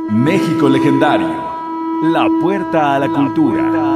México legendario, la puerta a la cultura.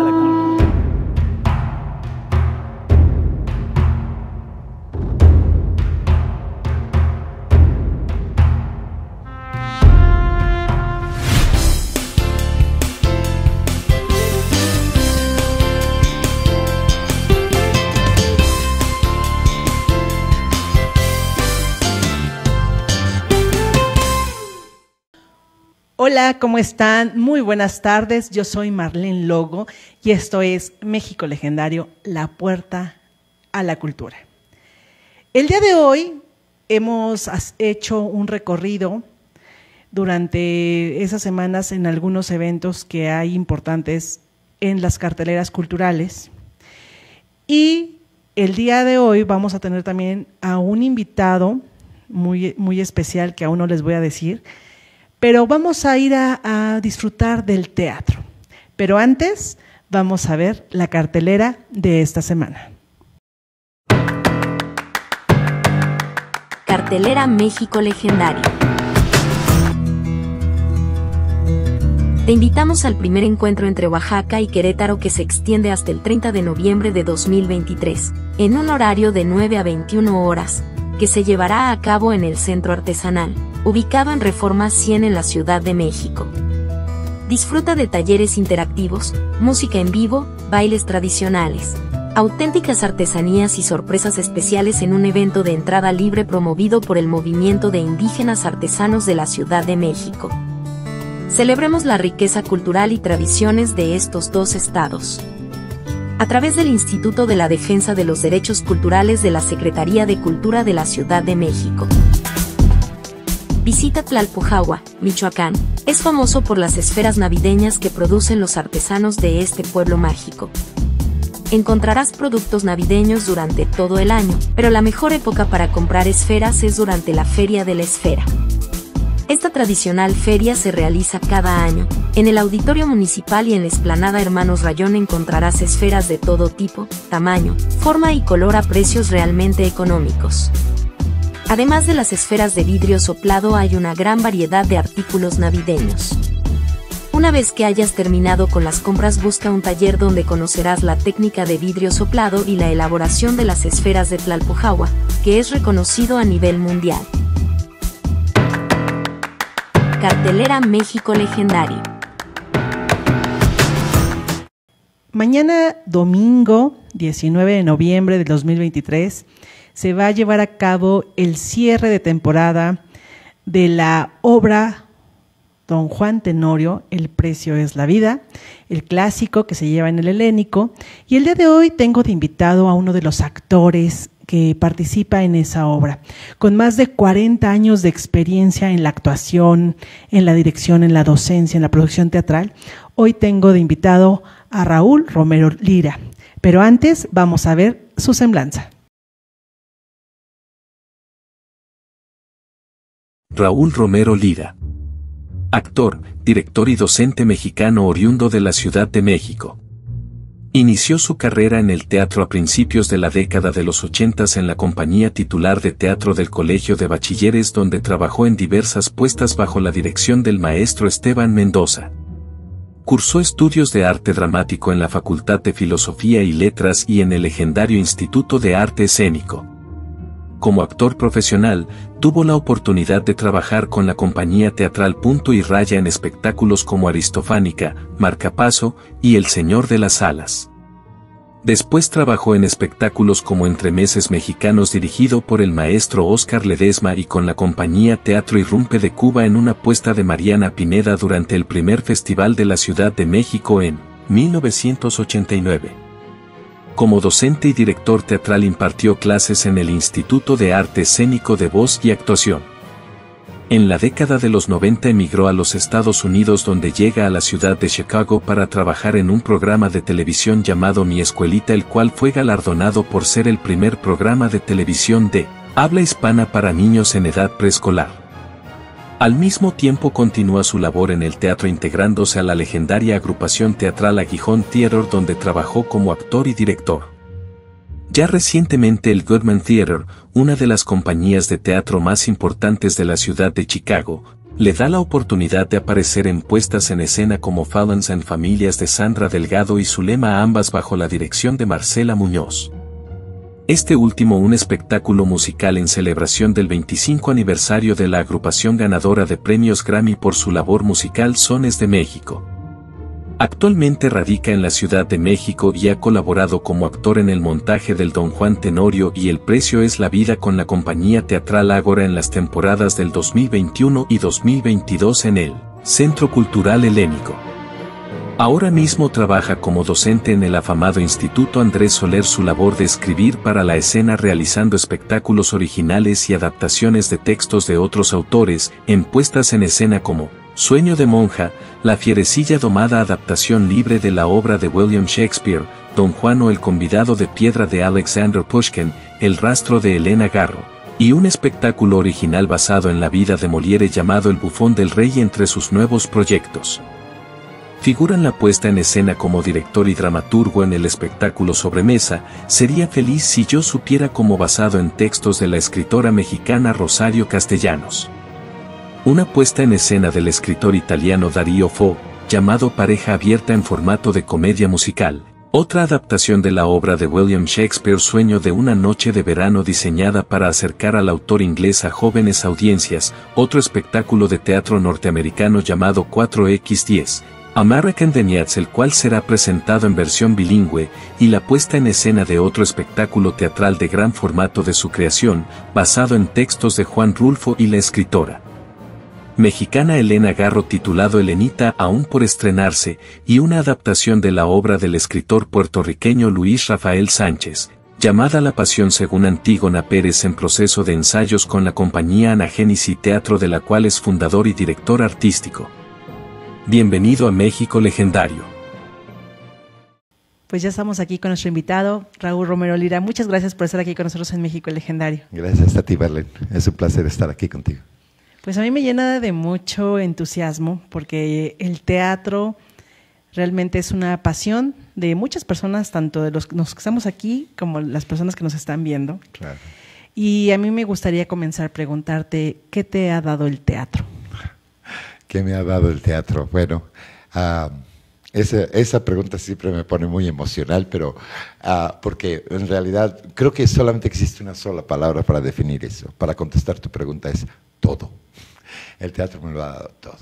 Hola, ¿cómo están? Muy buenas tardes, yo soy Marlene Logo y esto es México Legendario, la puerta a la cultura. El día de hoy hemos hecho un recorrido durante esas semanas en algunos eventos que hay importantes en las carteleras culturales y el día de hoy vamos a tener también a un invitado muy especial que aún no les voy a decir. Pero vamos a ir a disfrutar del teatro. Pero antes vamos a ver la cartelera de esta semana. Cartelera México Legendario. Te invitamos al primer encuentro entre Oaxaca y Querétaro que se extiende hasta el 30 de noviembre de 2023, en un horario de 9 a 21 horas, que se llevará a cabo en el Centro Artesanal, ubicado en Reforma 100 en la Ciudad de México. Disfruta de talleres interactivos, música en vivo, bailes tradicionales, auténticas artesanías y sorpresas especiales en un evento de entrada libre promovido por el Movimiento de Indígenas Artesanos de la Ciudad de México. Celebremos la riqueza cultural y tradiciones de estos dos estados. A través del Instituto de la Defensa de los Derechos Culturales de la Secretaría de Cultura de la Ciudad de México. Visita Tlalpujahua, Michoacán. Es famoso por las esferas navideñas que producen los artesanos de este pueblo mágico. Encontrarás productos navideños durante todo el año, pero la mejor época para comprar esferas es durante la Feria de la Esfera. Esta tradicional feria se realiza cada año. En el Auditorio Municipal y en la Explanada Hermanos Rayón encontrarás esferas de todo tipo, tamaño, forma y color a precios realmente económicos. Además de las esferas de vidrio soplado hay una gran variedad de artículos navideños. Una vez que hayas terminado con las compras busca un taller donde conocerás la técnica de vidrio soplado y la elaboración de las esferas de Tlalpujahua, que es reconocido a nivel mundial. Cartelera México Legendario. Mañana domingo 19 de noviembre de 2023 se va a llevar a cabo el cierre de temporada de la obra Don Juan Tenorio, El precio es la vida, el clásico que se lleva en el Helénico. Y el día de hoy tengo de invitado a uno de los actores que participa en esa obra, con más de 40 años de experiencia en la actuación, en la dirección, en la docencia, en la producción teatral. Hoy tengo de invitado a Raúl Romero Lira, pero antes vamos a ver su semblanza. Raúl Romero Lira. Actor, director y docente mexicano oriundo de la Ciudad de México. Inició su carrera en el teatro a principios de la década de los 80 en la compañía titular de teatro del Colegio de Bachilleres, donde trabajó en diversas puestas bajo la dirección del maestro Esteban Mendoza. Cursó estudios de arte dramático en la Facultad de Filosofía y Letras y en el legendario Instituto de Arte Escénico. Como actor profesional, tuvo la oportunidad de trabajar con la compañía teatral Punto y Raya en espectáculos como Aristofánica, Marcapaso y El Señor de las Alas. Después trabajó en espectáculos como Entremeses Mexicanos dirigido por el maestro Óscar Ledesma y con la compañía Teatro Irrumpe de Cuba en una puesta de Mariana Pineda durante el primer Festival de la Ciudad de México en 1989. Como docente y director teatral impartió clases en el Instituto de Arte Escénico de Voz y Actuación. En la década de los 90 emigró a los Estados Unidos, donde llega a la ciudad de Chicago para trabajar en un programa de televisión llamado Mi Escuelita, el cual fue galardonado por ser el primer programa de televisión de habla hispana para niños en edad preescolar. Al mismo tiempo continúa su labor en el teatro integrándose a la legendaria agrupación teatral Aguijón Theater, donde trabajó como actor y director. Ya recientemente el Goodman Theater, una de las compañías de teatro más importantes de la ciudad de Chicago, le da la oportunidad de aparecer en puestas en escena como Fallons en Familias de Sandra Delgado y Zulema, ambas bajo la dirección de Marcela Muñoz. Este último un espectáculo musical en celebración del 25 aniversario de la agrupación ganadora de premios Grammy por su labor musical Sones de México. Actualmente radica en la Ciudad de México y ha colaborado como actor en el montaje del Don Juan Tenorio y El Precio es la Vida con la compañía teatral Ágora en las temporadas del 2021 y 2022 en el Centro Cultural Helénico. Ahora mismo trabaja como docente en el afamado Instituto Andrés Soler, su labor de escribir para la escena, realizando espectáculos originales y adaptaciones de textos de otros autores, en puestas en escena como Sueño de monja, La fierecilla domada, adaptación libre de la obra de William Shakespeare, Don Juan o El convidado de piedra de Alexander Pushkin, El rastro de Elena Garro, y un espectáculo original basado en la vida de Molière llamado El bufón del rey entre sus nuevos proyectos. Figura en la puesta en escena como director y dramaturgo en el espectáculo Sobremesa, Sería feliz si yo supiera, como basado en textos de la escritora mexicana Rosario Castellanos. Una puesta en escena del escritor italiano Dario Fo, llamado Pareja abierta en formato de comedia musical. Otra adaptación de la obra de William Shakespeare Sueño de una noche de verano, diseñada para acercar al autor inglés a jóvenes audiencias. Otro espectáculo de teatro norteamericano llamado 4X10. American Deniats, el cual será presentado en versión bilingüe, y la puesta en escena de otro espectáculo teatral de gran formato de su creación, basado en textos de Juan Rulfo y la escritora mexicana Elena Garro, titulado Elenita, aún por estrenarse, y una adaptación de la obra del escritor puertorriqueño Luis Rafael Sánchez, llamada La Pasión según Antígona Pérez, en proceso de ensayos con la compañía Anagénisi Teatro, de la cual es fundador y director artístico. Bienvenido a México Legendario. Pues ya estamos aquí con nuestro invitado, Raúl Romero Lira. Muchas gracias por estar aquí con nosotros en México Legendario. Gracias a ti, Marlene. Es un placer estar aquí contigo. Pues a mí me llena de mucho entusiasmo, porque el teatro realmente es una pasión de muchas personas, tanto de los que estamos aquí como las personas que nos están viendo. Claro. Y a mí me gustaría comenzar a preguntarte, ¿qué te ha dado el teatro? ¿Qué me ha dado el teatro? Bueno, esa pregunta siempre me pone muy emocional, pero porque en realidad creo que solamente existe una sola palabra para definir eso. Para contestar tu pregunta es todo. El teatro me lo ha dado todo.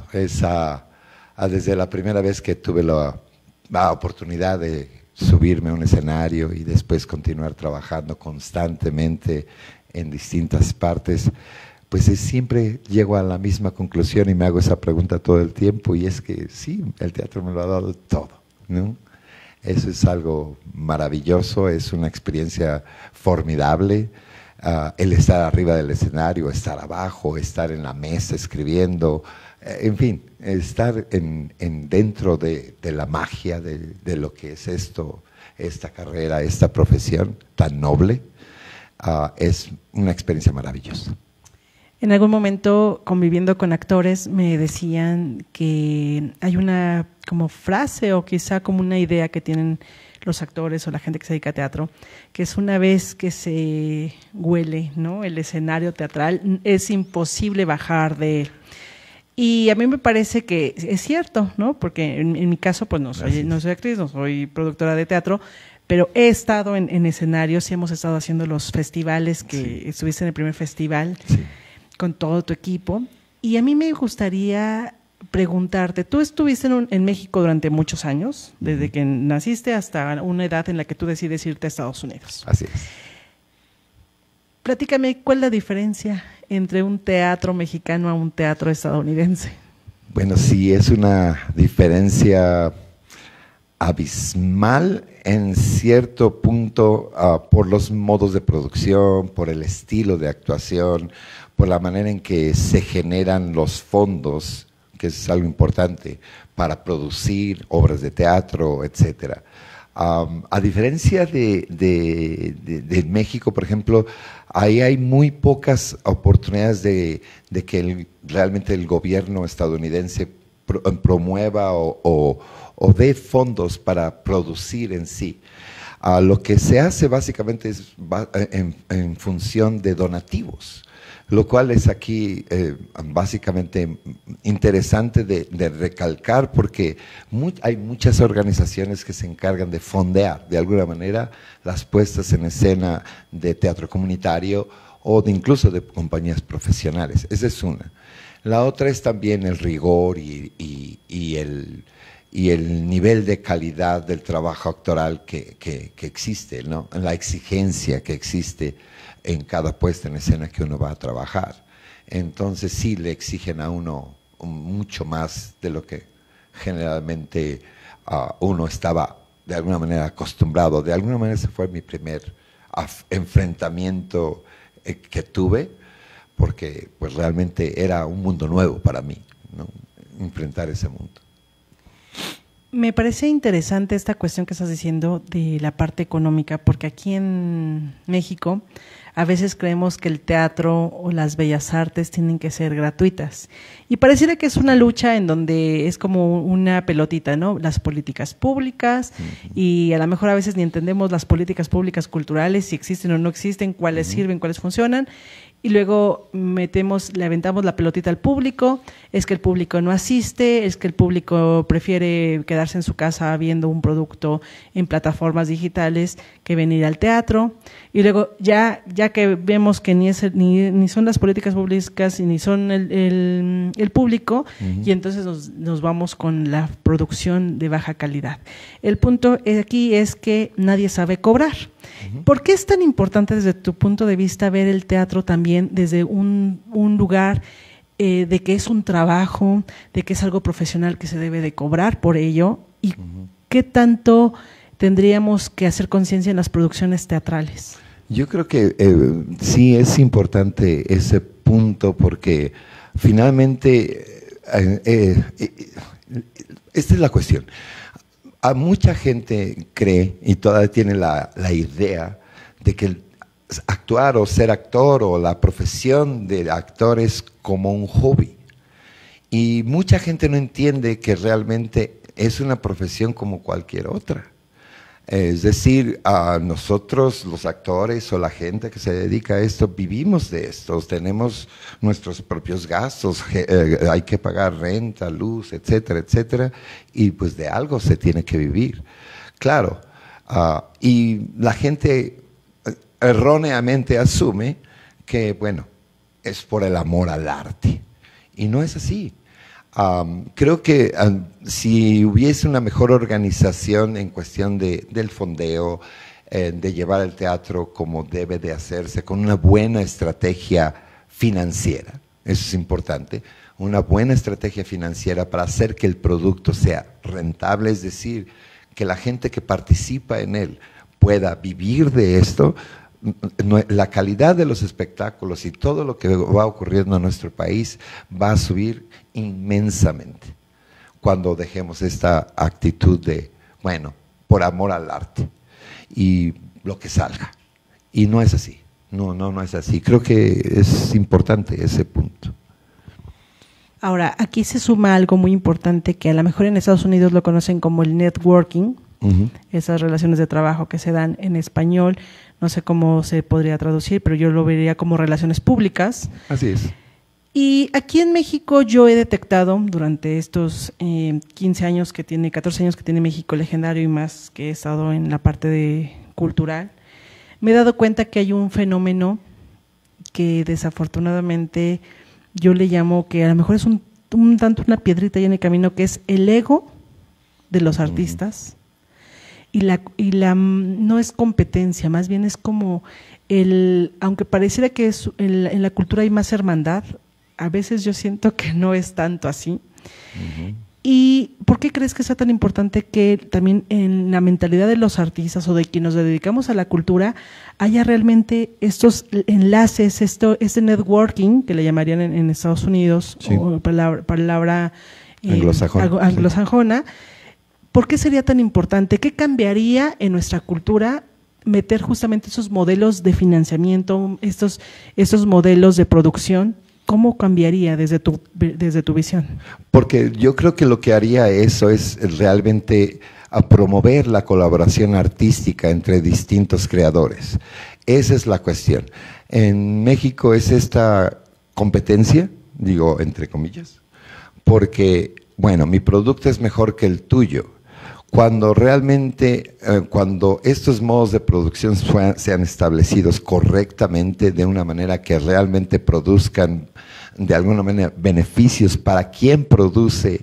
Desde la primera vez que tuve la oportunidad de subirme a un escenario y después continuar trabajando constantemente en distintas partes, pues siempre llego a la misma conclusión y me hago esa pregunta todo el tiempo, y es que sí, el teatro me lo ha dado todo, ¿no? Eso es algo maravilloso, es una experiencia formidable. El estar arriba del escenario, estar abajo, estar en la mesa escribiendo, en fin, estar dentro de la magia de lo que es esta carrera, esta profesión tan noble, es una experiencia maravillosa. En algún momento, conviviendo con actores, me decían que hay una como frase o quizá como una idea que tienen los actores o la gente que se dedica a teatro, que es una vez que se huele, ¿no?, el escenario teatral, es imposible bajar de él. Y a mí me parece que es cierto, ¿no? Porque en mi caso, pues no soy actriz, no soy productora de teatro, pero he estado en escenarios y hemos estado haciendo los festivales, que estuviste en el primer festival con todo tu equipo. Y a mí me gustaría preguntarte, tú estuviste en México durante muchos años, desde que naciste hasta una edad en la que tú decides irte a Estados Unidos. Así es. Platícame, ¿cuál es la diferencia entre un teatro mexicano a un teatro estadounidense? Bueno, sí, es una diferencia abismal en cierto punto, por los modos de producción, por el estilo de actuación, por la manera en que se generan los fondos, que es algo importante para producir obras de teatro, etcétera. A diferencia de México, por ejemplo, ahí hay muy pocas oportunidades de que realmente el gobierno estadounidense promueva o dé fondos para producir en sí. Lo que se hace básicamente es en función de donativos. lo cual es aquí básicamente interesante de recalcar porque hay muchas organizaciones que se encargan de fondear de alguna manera las puestas en escena de teatro comunitario o incluso de compañías profesionales. Esa es una. La otra es también el rigor y el nivel de calidad del trabajo actoral que existe, ¿no? La exigencia que existe en cada puesta en escena que uno va a trabajar. Entonces sí le exigen a uno mucho más de lo que generalmente uno estaba de alguna manera acostumbrado. De alguna manera ese fue mi primer enfrentamiento que tuve, porque pues realmente era un mundo nuevo para mí, ¿no? Enfrentar ese mundo. Me parece interesante esta cuestión que estás diciendo de la parte económica, porque aquí en México a veces creemos que el teatro o las bellas artes tienen que ser gratuitas. Y pareciera que es una lucha en donde es como una pelotita, ¿no? Las políticas públicas, y a lo mejor a veces ni entendemos las políticas públicas culturales, si existen o no existen, cuáles sirven, cuáles funcionan. Y luego le aventamos la pelotita al público, es que el público no asiste, es que el público prefiere quedarse en su casa viendo un producto en plataformas digitales que venir al teatro. Y luego ya que vemos que ni son las políticas públicas ni son el público, y entonces nos vamos con la producción de baja calidad. El punto aquí es que nadie sabe cobrar. ¿Por qué es tan importante desde tu punto de vista ver el teatro también desde un lugar de que es un trabajo, de que es algo profesional que se debe de cobrar por ello? ¿Y qué tanto tendríamos que hacer conciencia en las producciones teatrales? Yo creo que sí es importante ese punto porque finalmente esta es la cuestión. A mucha gente cree y todavía tiene la idea de que actuar o ser actor o la profesión de actor es como un hobby. Y mucha gente no entiende que realmente es una profesión como cualquier otra. Es decir, a nosotros los actores o la gente que se dedica a esto, vivimos de esto, tenemos nuestros propios gastos, hay que pagar renta, luz, etcétera, etcétera, y pues de algo se tiene que vivir. Claro, y la gente erróneamente asume que, bueno, es por el amor al arte, y no es así. Creo que si hubiese una mejor organización en cuestión del fondeo, de llevar el teatro como debe de hacerse, con una buena estrategia financiera, eso es importante, una buena estrategia financiera para hacer que el producto sea rentable, es decir, que la gente que participa en él pueda vivir de esto. La calidad de los espectáculos y todo lo que va ocurriendo en nuestro país va a subir inmensamente cuando dejemos esta actitud de, bueno, por amor al arte y lo que salga. Y no es así, no es así. Creo que es importante ese punto. Ahora, aquí se suma algo muy importante que a lo mejor en Estados Unidos lo conocen como el networking, esas relaciones de trabajo que se dan en español. No sé cómo se podría traducir, pero yo lo vería como relaciones públicas. Así es. Y aquí en México yo he detectado durante estos 14 años que tiene México Legendario y más que he estado en la parte cultural, me he dado cuenta que hay un fenómeno que desafortunadamente yo le llamo que a lo mejor es un tanto una piedrita ahí en el camino, que es el ego de los artistas. Y no es competencia, más bien es como aunque pareciera que en la cultura hay más hermandad, a veces yo siento que no es tanto así. ¿Y por qué crees que sea tan importante que también en la mentalidad de los artistas o de quienes nos dedicamos a la cultura haya realmente estos enlaces, este networking, que le llamarían en Estados Unidos, sí, o palabra anglosajona? ¿Por qué sería tan importante? ¿Qué cambiaría en nuestra cultura meter justamente esos modelos de financiamiento, estos modelos de producción? ¿Cómo cambiaría desde tu visión? Porque yo creo que lo que haría eso es realmente a promover la colaboración artística entre distintos creadores. Esa es la cuestión. En México es esta competencia, digo entre comillas, porque, bueno, mi producto es mejor que el tuyo. Cuando realmente, cuando estos modos de producción sean establecidos correctamente, de una manera que realmente produzcan de alguna manera beneficios para quien produce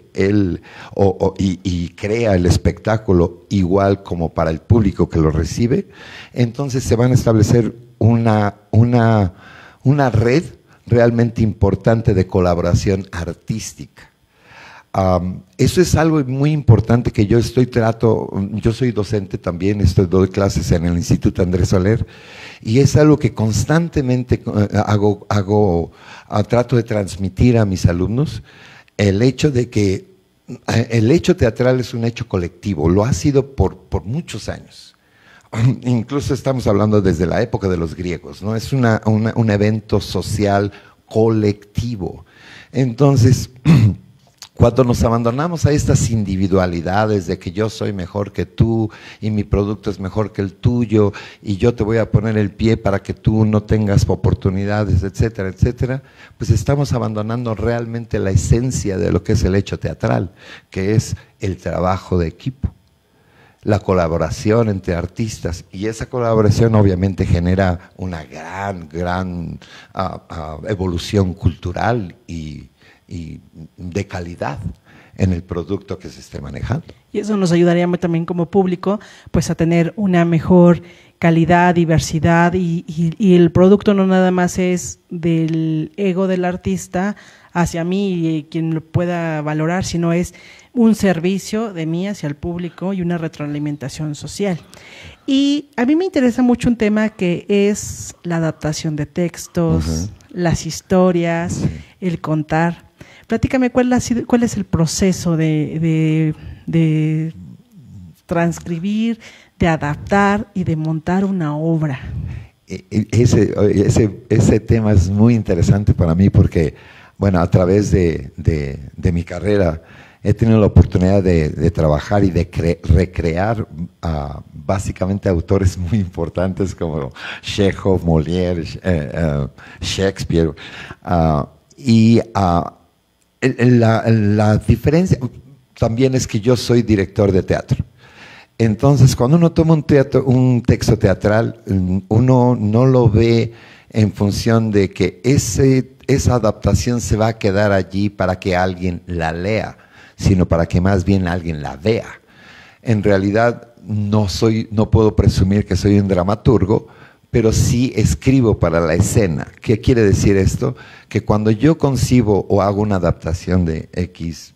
y crea el espectáculo, igual como para el público que lo recibe, entonces se van a establecer una red realmente importante de colaboración artística. Eso es algo muy importante que yo yo soy docente también, doy clases en el Instituto Andrés Soler, y es algo que constantemente trato de transmitir a mis alumnos, el hecho de que el hecho teatral es un hecho colectivo, lo ha sido por muchos años. Incluso estamos hablando desde la época de los griegos, ¿no? Es un evento social colectivo. Entonces, cuando nos abandonamos a estas individualidades de que yo soy mejor que tú y mi producto es mejor que el tuyo y yo te voy a poner el pie para que tú no tengas oportunidades, etcétera, etcétera, pues estamos abandonando realmente la esencia de lo que es el hecho teatral, que es el trabajo de equipo, la colaboración entre artistas, y esa colaboración obviamente genera una gran evolución cultural y de calidad en el producto que se esté manejando. Y eso nos ayudaría también como público pues a tener una mejor calidad, diversidad y el producto no nada más es del ego del artista hacia mí y quien lo pueda valorar, sino es un servicio de mí hacia el público y una retroalimentación social. Y a mí me interesa mucho un tema que es la adaptación de textos, las historias, el contar. Platícame, ¿cuál es el proceso de transcribir, de adaptar y de montar una obra? Ese tema es muy interesante para mí porque, bueno, a través de mi carrera he tenido la oportunidad de trabajar y de recrear básicamente autores muy importantes como Chekhov, Molière, Shakespeare, la diferencia también es que yo soy director de teatro. Entonces, cuando uno toma un texto teatral, uno no lo ve en función de que esa adaptación se va a quedar allí para que alguien la lea, sino para que más bien alguien la vea. En realidad, no puedo presumir que soy un dramaturgo, pero sí escribo para la escena. ¿Qué quiere decir esto? Que cuando yo concibo o hago una adaptación de X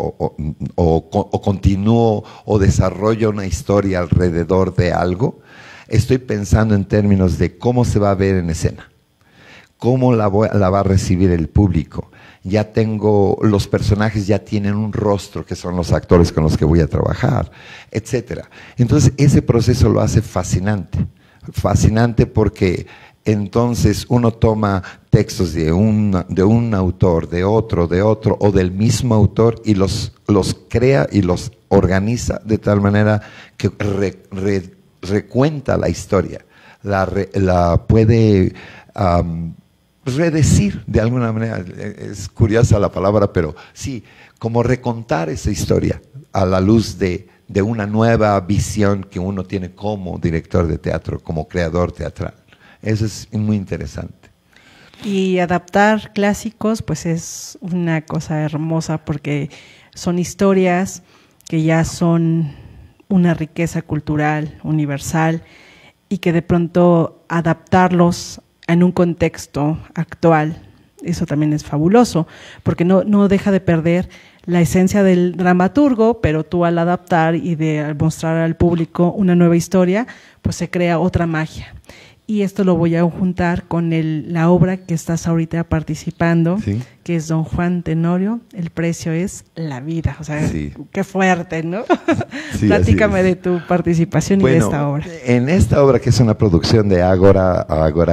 o continúo o desarrollo una historia alrededor de algo, estoy pensando en términos de cómo se va a ver en escena, cómo la va a recibir el público. Los personajes ya tienen un rostro, que son los actores con los que voy a trabajar, etcétera. Entonces, ese proceso lo hace fascinante. Fascinante porque entonces uno toma textos de un autor, de otro, o del mismo autor y los crea y los organiza de tal manera que recuenta la historia, la puede redecir de alguna manera. Es curiosa la palabra, pero sí, como recontar esa historia a la luz de una nueva visión que uno tiene como director de teatro, como creador teatral. Eso es muy interesante. Y adaptar clásicos, pues es una cosa hermosa porque son historias que ya son una riqueza cultural, universal, y que de pronto adaptarlos en un contexto actual, eso también es fabuloso, porque no deja de perder la esencia del dramaturgo, pero tú al adaptar y al mostrar al público una nueva historia, pues se crea otra magia. Y esto lo voy a juntar con la obra que estás ahorita participando, ¿sí?, que es Don Juan Tenorio, el precio es la vida. O sea, sí, qué fuerte, ¿no? Sí, platícame de tu participación y de esta obra. En esta obra, que es una producción de Ágora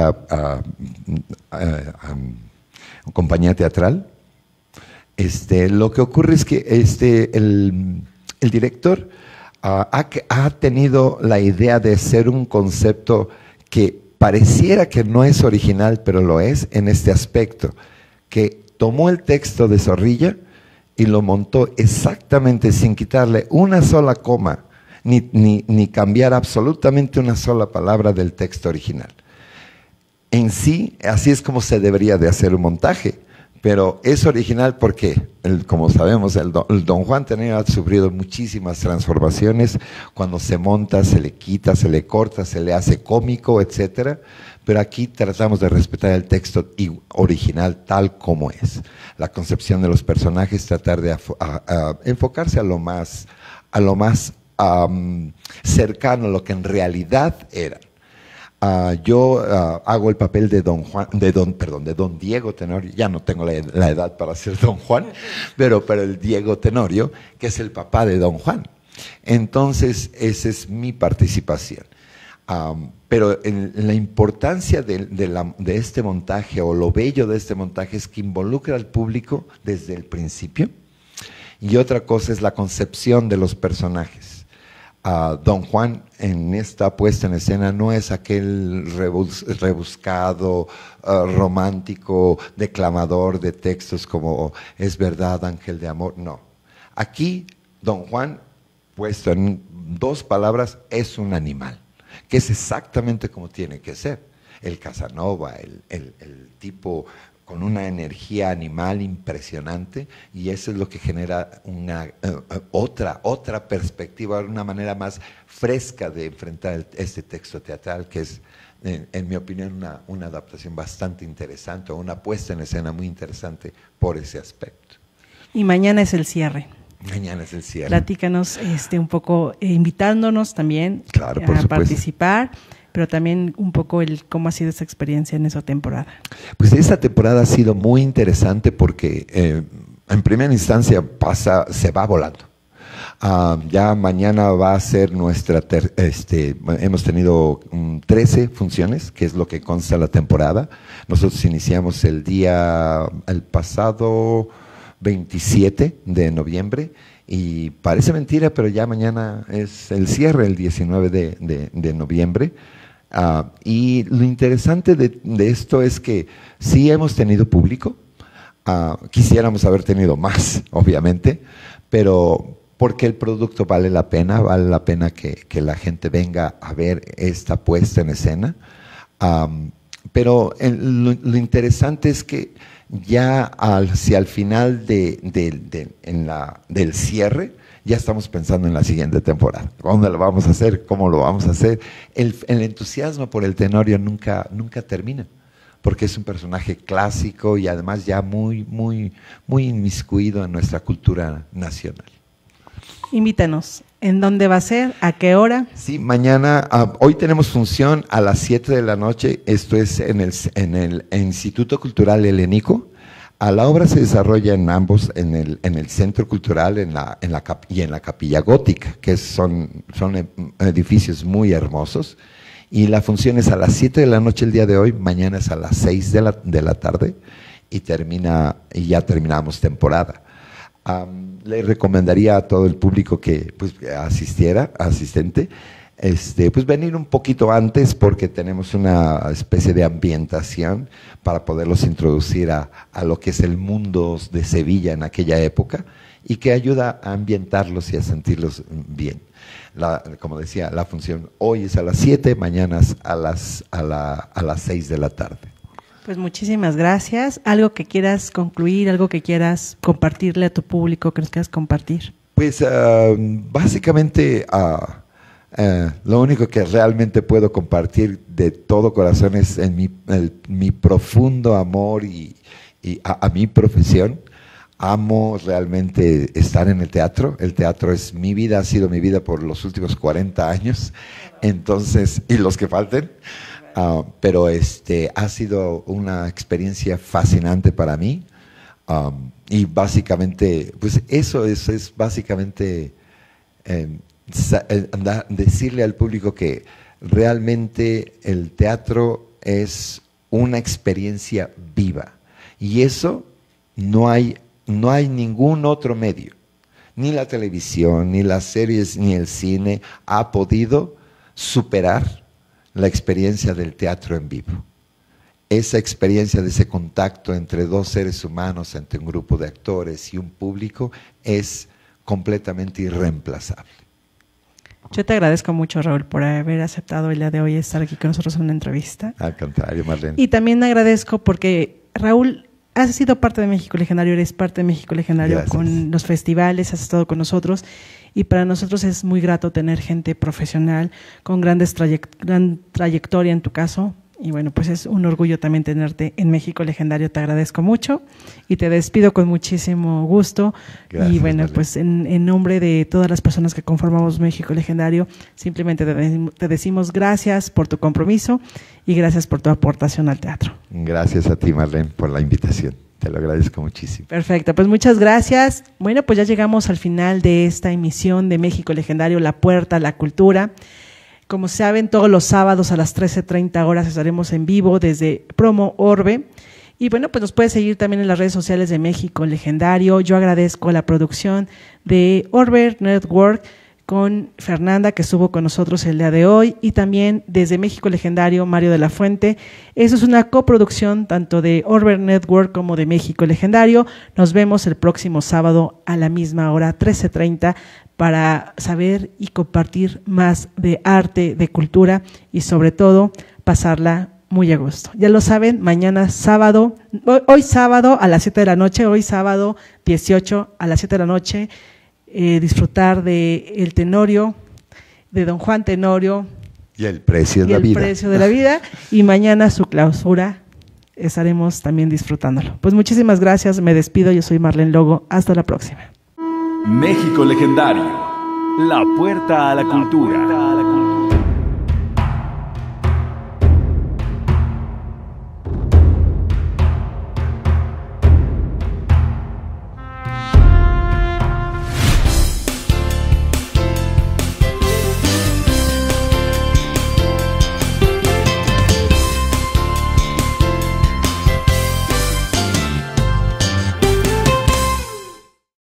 compañía teatral, lo que ocurre es que el director ha tenido la idea de hacer un concepto que pareciera que no es original, pero lo es en este aspecto, que tomó el texto de Zorrilla y lo montó exactamente sin quitarle una sola coma, ni cambiar absolutamente una sola palabra del texto original. En sí, así es como se debería de hacer un montaje, pero es original porque, como sabemos, el Don Juan ha sufrido muchísimas transformaciones. Cuando se monta, se le quita, se le corta, se le hace cómico, etcétera. Pero aquí tratamos de respetar el texto original tal como es. La concepción de los personajes, tratar de enfocarse a lo más cercano a lo que en realidad eran. Yo hago el papel de de Don Diego Tenorio. Ya no tengo la edad para ser Don Juan, pero el Diego Tenorio, que es el papá de Don Juan. Entonces, esa es mi participación. Pero la importancia de este montaje, o lo bello de este montaje, es que involucra al público desde el principio. Y otra cosa es la concepción de los personajes. Don Juan en esta puesta en escena no es aquel rebuscado, romántico, declamador de textos como "es verdad, ángel de amor", no. Aquí Don Juan, puesto en 2 palabras, es un animal, que es exactamente como tiene que ser. El Casanova, el tipo con una energía animal impresionante, y eso es lo que genera otra perspectiva, una manera más fresca de enfrentar este texto teatral, que es, en mi opinión, una adaptación bastante interesante, o una puesta en escena muy interesante por ese aspecto. Y mañana es el cierre. Mañana es el cierre. Platícanos un poco, invitándonos también claro, por a supuesto. Participar, pero también un poco cómo ha sido esa experiencia en esa temporada. Pues esta temporada ha sido muy interesante porque en primera instancia se va volando. Ya mañana va a ser nuestra, hemos tenido 13 funciones, que es lo que consta la temporada. Nosotros iniciamos el pasado 27 de noviembre, y parece mentira, pero ya mañana es el cierre, el 19 de noviembre. Y lo interesante de esto es que sí hemos tenido público. Quisiéramos haber tenido más, obviamente, pero porque el producto vale la pena que la gente venga a ver esta puesta en escena. Pero lo interesante es que ya hacia el final del cierre, ya estamos pensando en la siguiente temporada. ¿Dónde lo vamos a hacer? ¿Cómo lo vamos a hacer? El entusiasmo por el Tenorio nunca termina, porque es un personaje clásico y además ya muy inmiscuido en nuestra cultura nacional. Invítanos. ¿En dónde va a ser? ¿A qué hora? Sí, mañana, hoy tenemos función a las 7 de la noche, esto es en el Instituto Cultural Helénico. La obra se desarrolla en ambos, en el Centro Cultural y en la Capilla Gótica, que son edificios muy hermosos. Y la función es a las 7 de la noche el día de hoy, mañana es a las 6 de la tarde y ya terminamos temporada. Le recomendaría a todo el público que asistente, pues venir un poquito antes, porque tenemos una especie de ambientación para poderlos introducir a lo que es el mundo de Sevilla en aquella época, y que ayuda a ambientarlos y a sentirlos bien. Como decía, la función hoy es a las 7, mañana es a las 6 de la tarde. Pues muchísimas gracias. ¿Algo que quieras concluir, algo que quieras compartirle a tu público, que nos quieras compartir? Pues básicamente lo único que realmente puedo compartir de todo corazón es mi profundo amor a mi profesión. Amo realmente estar en el teatro. El teatro es mi vida, ha sido mi vida por los últimos 40 años, entonces, y los que falten. Pero ha sido una experiencia fascinante para mí, y básicamente, pues eso es básicamente decirle al público que realmente el teatro es una experiencia viva, y eso no hay ningún otro medio, ni la televisión, ni las series, ni el cine ha podido superar la experiencia del teatro en vivo. esa experiencia de ese contacto entre dos seres humanos, entre un grupo de actores y un público, es completamente irreemplazable. Yo te agradezco mucho, Raúl, por haber aceptado el día de hoy estar aquí con nosotros en una entrevista. Al contrario, Marlene. Y también agradezco porque, Raúl, has sido parte de México Legendario, eres parte de México Legendario. Gracias. Con los festivales, has estado con nosotros. Y para nosotros es muy grato tener gente profesional con gran trayectoria en tu caso. Y bueno, pues es un orgullo también tenerte en México Legendario. Te agradezco mucho y te despido con muchísimo gusto. Gracias, y bueno, pues en nombre de todas las personas que conformamos México Legendario, simplemente te decimos gracias por tu compromiso y gracias por tu aportación al teatro. Gracias a ti, Marlene, por la invitación. Te lo agradezco muchísimo. Perfecto, pues muchas gracias. Bueno, pues ya llegamos al final de esta emisión de México Legendario, La Puerta a la Cultura. Como saben, todos los sábados a las 13:30 horas estaremos en vivo desde Promo Orbe. Y bueno, pues nos puedes seguir también en las redes sociales de México Legendario. Yo agradezco la producción de Orbe Network con Fernanda, que estuvo con nosotros el día de hoy, y también desde México Legendario, Mario de la Fuente. Eso es una coproducción tanto de Orbe Network como de México Legendario. Nos vemos el próximo sábado a la misma hora, 13:30, para saber y compartir más de arte, de cultura y sobre todo pasarla muy a gusto. Ya lo saben, mañana sábado, hoy sábado a las 7 de la noche, hoy sábado 18 a las 7 de la noche, disfrutar de El Tenorio, de Don Juan Tenorio. Y el precio de la vida. El precio de la vida. Y mañana su clausura, estaremos también disfrutándolo. Pues muchísimas gracias, me despido, yo soy Marlene Logo, hasta la próxima. México Legendario, la puerta a la cultura.